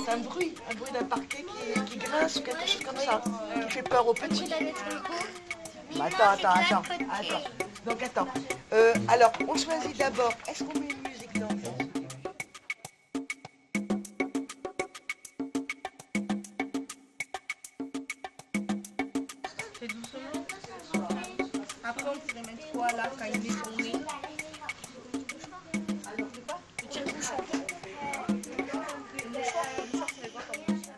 c'est un bruit d'un parquet qui grince ou quelque chose comme ça, qui fait peur aux petits. Bah, attends. Donc attends. Alors, on choisit d'abord, est-ce qu'on met une musique d'ambiance? Fais doucement. Après, on pourrait mettre quoi là quand il est tourné? Petit bouchon. Le mouchoir, c'est quoi comme mouchoir?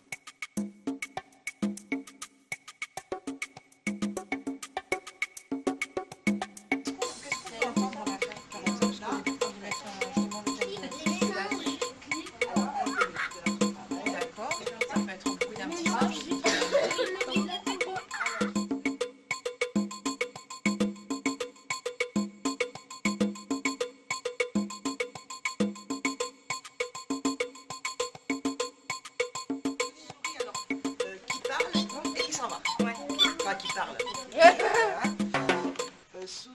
D'accord, ça peut être un bruit d'un petit singe. Qui parle et qui s'en va. Ouais. Enfin, qui parle. Souris.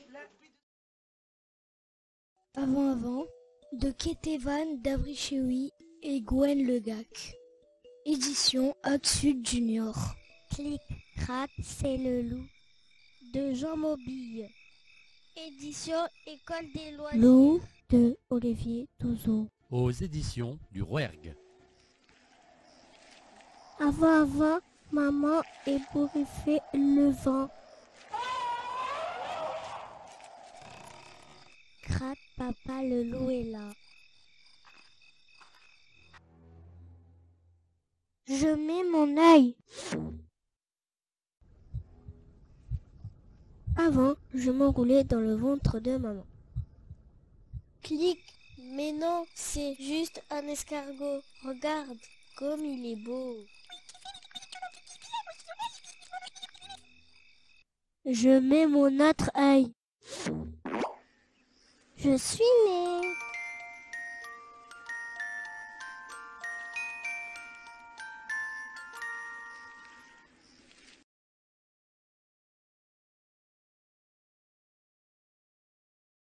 Avant, de Ketevan Davrichewi et Gwen Legac. Édition Haute-Sud Junior. Clic, crac, c'est le loup. De Jean Mobille. Édition École des loisirs. Loup de Olivier Touzeau. Aux éditions du Rouergue. Avant, maman ébouriffait le vent. Crac, papa, le loup est là. Je mets mon œil. Avant, je m'enroulais dans le ventre de maman. Clic, mais non, c'est juste un escargot. Regarde comme il est beau. Je mets mon autre œil. Je suis né.